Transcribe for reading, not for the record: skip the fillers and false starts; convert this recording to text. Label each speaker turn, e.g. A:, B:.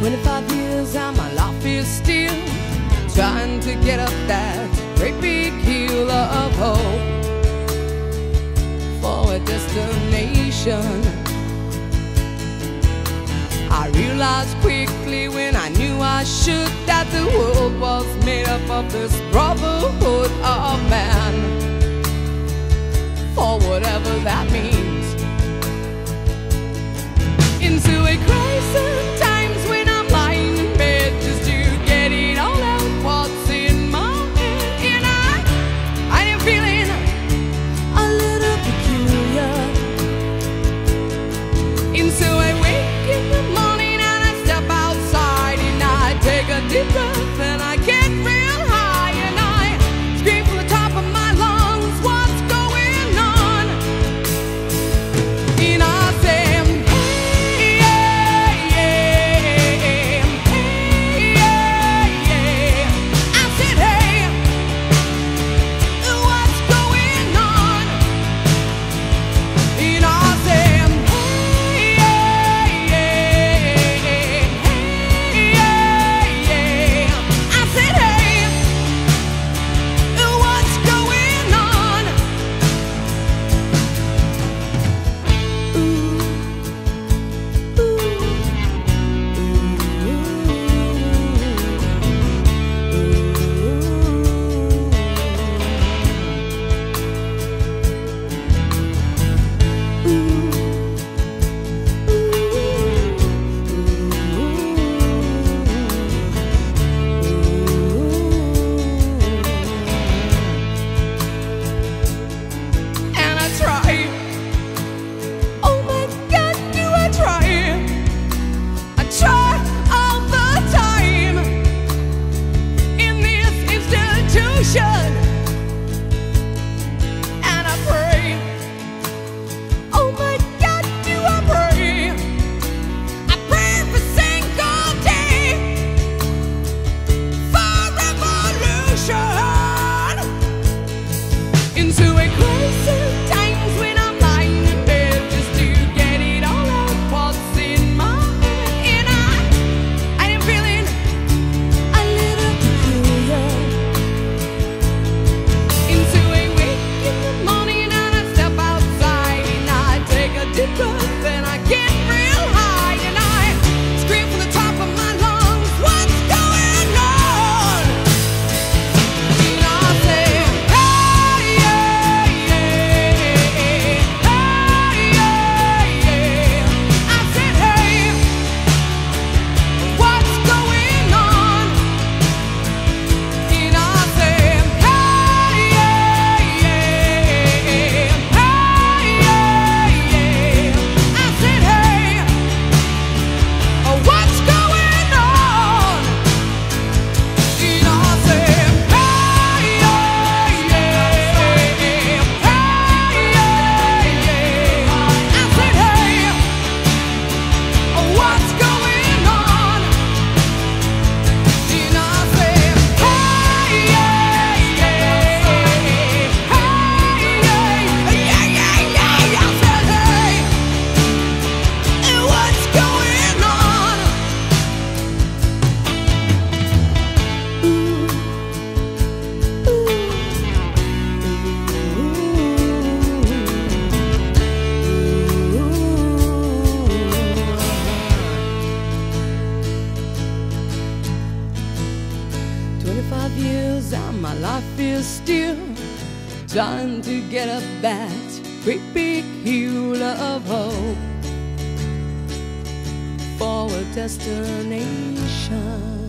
A: 25 years and my life is still trying to get up that great big hill of hope for a destination. I realized quickly when I knew I should that the world was made up of this brotherhood of man, for whatever that means. Into a crisis times when I'm lying in bed just to get it all out what's in my head, and I am feeling a little peculiar. Into a wake in the morning and I step outside and I take a deep breath and I get real high and I scream from the top of my lungs, what's going on? And I say, years and my life is still trying to get up that great big hill of hope for a destination.